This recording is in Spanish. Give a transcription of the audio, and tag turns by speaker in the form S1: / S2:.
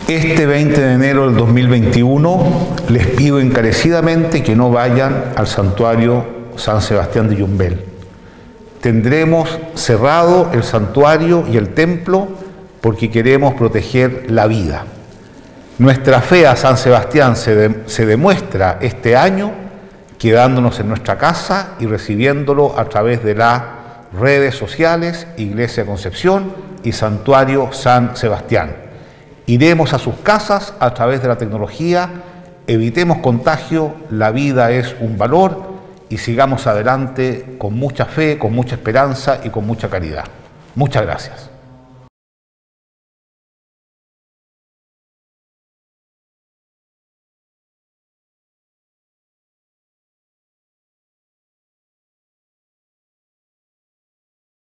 S1: Este 20 de enero del 2021 les pido encarecidamente que no vayan al santuario San Sebastián de Yumbel. Tendremos cerrado el santuario y el templo porque queremos proteger la vida. Nuestra fe a San Sebastián se demuestra este año quedándonos en nuestra casa y recibiéndolo a través de las redes sociales Iglesia Concepción y Santuario San Sebastián. Iremos a sus casas a través de la tecnología, evitemos contagio, la vida es un valor y sigamos adelante con mucha fe, con mucha esperanza y con mucha caridad. Muchas gracias.